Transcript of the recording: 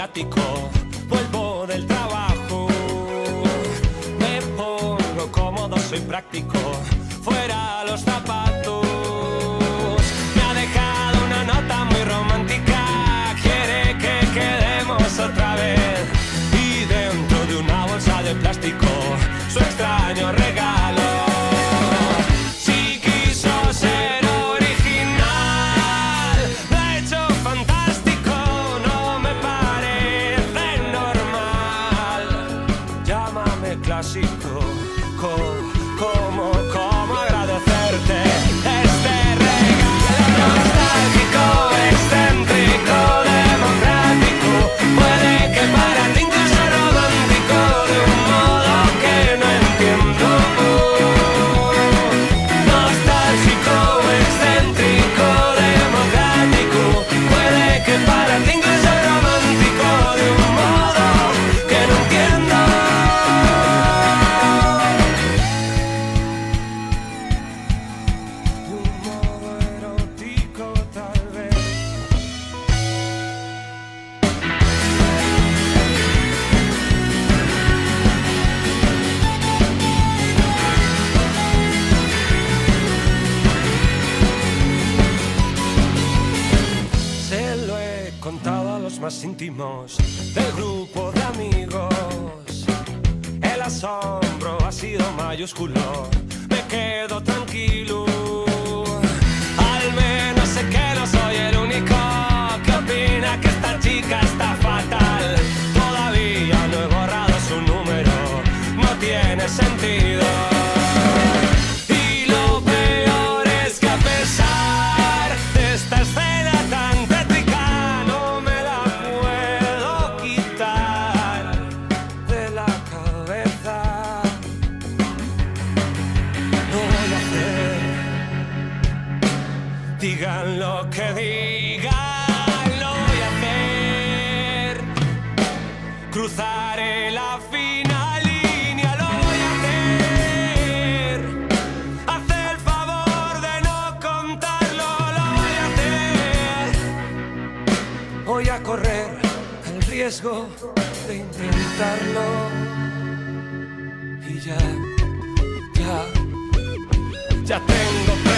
automático. Vuelvo del trabajo, me pongo cómodo, soy práctico. Fuera los zapatos, me ha dejado una nota muy romántica. Quiere que quedemos otra vez. Y dentro de una bolsa de plástico, su extraño regalo. Clásico, ¿cómo agradecerte este regalo nostálgico, excéntrico, democrático? Puede que para ti incluso romántico, de un modo que no entiendo. Nostálgico, excéntrico, democrático. Puede que para ti incluso romántico, de un modo que no entiendo. Contado a los más íntimos del grupo de amigos. El asombro ha sido mayúsculo, me quedo tranquilo. Al menos sé que no soy el único que opina que esta chica está fatal. Todavía no he borrado su número, no tiene sentido. Digan lo que digan, lo voy a hacer. Cruzaré la fina línea, lo voy a hacer. Haz el favor de no contarlo, lo voy a hacer. Voy a correr el riesgo de intentarlo. Y ya tengo